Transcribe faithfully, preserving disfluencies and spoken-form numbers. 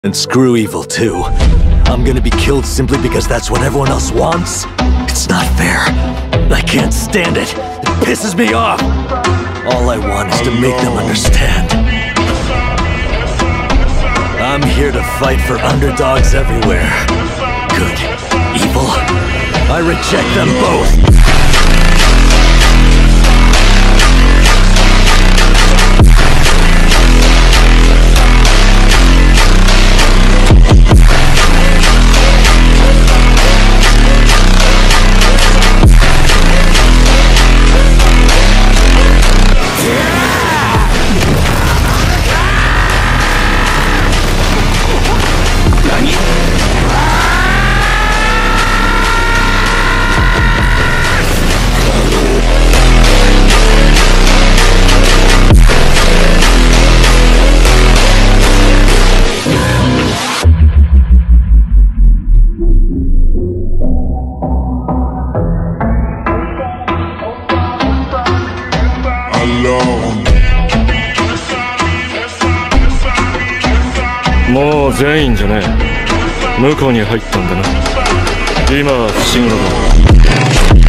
And screw evil too. I'm gonna be killed simply because that's what everyone else wants? It's not fair. I can't stand it. It pisses me off. All I want is to make them understand. I'm here to fight for underdogs everywhere. Good, evil. I reject them both. ALORS もう全員じゃねえ。向こうに入ったんだな。今は不思議だ。